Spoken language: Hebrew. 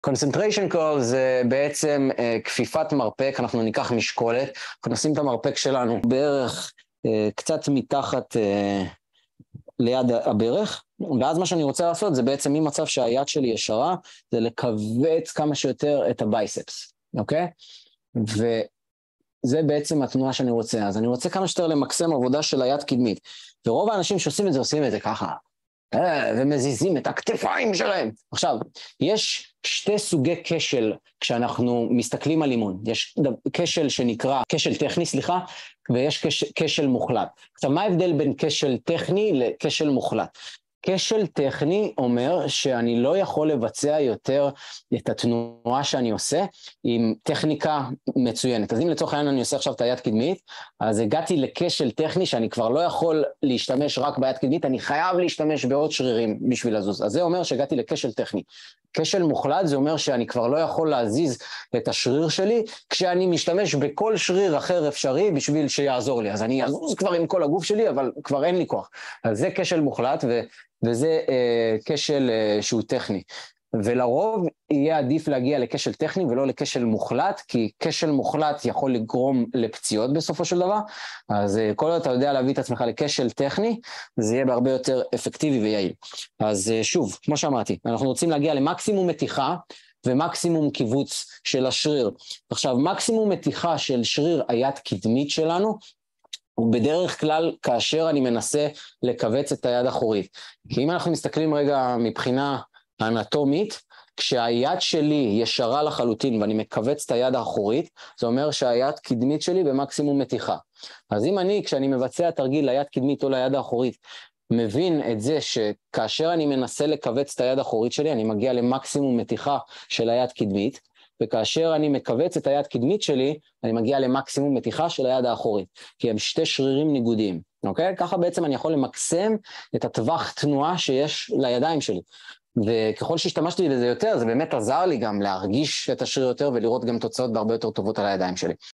concentration curve זה בעצם כפיפת מרפק, אנחנו ניקח משקולת, אנחנו נשים את המרפק שלנו בערך קצת מתחת ליד הברך, ואז מה שאני רוצה לעשות זה בעצם ממצב שהיד שלי ישרה, זה לכווץ כמה שיותר את הבייספס, אוקיי? וזה בעצם התנועה שאני רוצה, אז אני רוצה כמה שיותר למקסם עבודה של היד קדמית, ורוב האנשים שעושים את זה עושים את זה ככה, ומזיזים את הכתפיים שלהם. עכשיו, יש שתי סוגי כשל כשאנחנו מסתכלים על אימון. יש כשל שנקרא, כשל טכני, סליחה, ויש כשל מוחלט. עכשיו, מה ההבדל בין כשל טכני לכשל מוחלט? כשל טכני אומר שאני לא יכול לבצע יותר את התנועה שאני עושה עם טכניקה מצוינת. אז אם לצורך העניין אני עושה עכשיו את היד קדמית, אז הגעתי לכשל טכני שאני כבר לא יכול להשתמש רק ביד קדמית, אני חייב להשתמש בעוד שרירים בשביל לזוז. אז זה אומר שהגעתי לכשל טכני. כשל מוחלט זה אומר שאני כבר לא יכול להזיז את השריר שלי, כשאני משתמש בכל שריר אחר אפשרי בשביל שיעזור לי. אז אני אזוז כבר עם כל הגוף שלי, אבל כבר אין לי כוח. אז זה כשל מוחלט וזה כשל שהוא טכני. ולרוב יהיה עדיף להגיע לכשל טכני ולא לכשל מוחלט, כי כשל מוחלט יכול לגרום לפציעות בסופו של דבר, אז כל עוד אתה יודע להביא את עצמך לכשל טכני, זה יהיה בהרבה יותר אפקטיבי ויעיל. אז שוב, כמו שאמרתי, אנחנו רוצים להגיע למקסימום מתיחה, ומקסימום קיבוץ של השריר. עכשיו, מקסימום מתיחה של שריר היד קדמית שלנו, הוא בדרך כלל כאשר אני מנסה לקבץ את היד האחורית. כי אם אנחנו מסתכלים רגע מבחינה אנטומית, כשהיד שלי ישרה לחלוטין ואני מקבץ את היד האחורית, זה אומר שהיד קדמית שלי במקסימום מתיחה. אז אם כשאני מבצע תרגיל ליד קדמית או ליד האחורית, מבין את זה שכאשר אני מנסה לקבץ את היד האחורית שלי, אני מגיע למקסימום מתיחה של היד קדמית, וכאשר אני מקבץ את היד קדמית שלי, אני מגיע למקסימום מתיחה של היד האחורית, כי הם שתי שרירים ניגודיים, אוקיי? ככה בעצם אני יכול למקסם את הטווח תנועה שיש לידיים שלי. וככל שהשתמשתי בזה יותר, זה באמת עזר לי גם להרגיש את השריר יותר ולראות גם תוצאות בהרבה יותר טובות על הידיים שלי.